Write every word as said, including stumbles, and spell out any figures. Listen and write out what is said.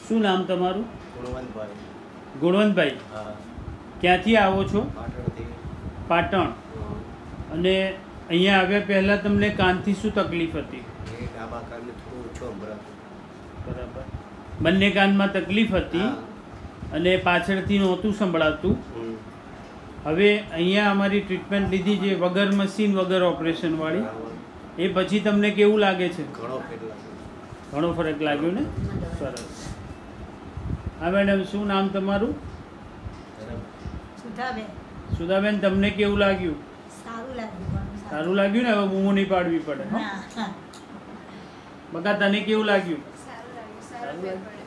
શું નામ તમારું? ગુણવંતભાઈ. ગુણવંતભાઈ, હા. ક્યાંથી આવો છો? પાટણથી. પાટણ. અને અહીંયા આવ્યા પહેલાં તમને કાનથી શું તકલીફ હતી? એ ડાબા કાનને થોડું ઓછું સંભળાતું. બરાબર. બંને કાનમાં તકલીફ હતી અને પાછળથી નહોતું સંભળાતું. હવે અહીંયા અમારી ટ્રીટમેન્ટ લીધી છે વગર મશીન વગર ઓપરેશનવાળી. એ પછી તમને કેવું લાગે છે? ઘણો ફેર લાગ્યો. ઘણો ફરક લાગ્યો ને? સરસ. હા મેડમ, શું નામ તમારું? સુધાબેન. સુધાબેન, તમને કેવું લાગ્યું? સારું લાગ્યું. સારું લાગ્યું ને? હવે બૂમો નહીં પાડવી પડે. બકા, તને કેવું લાગ્યું? સારું લાગ્યું. સારું લાગ્યું.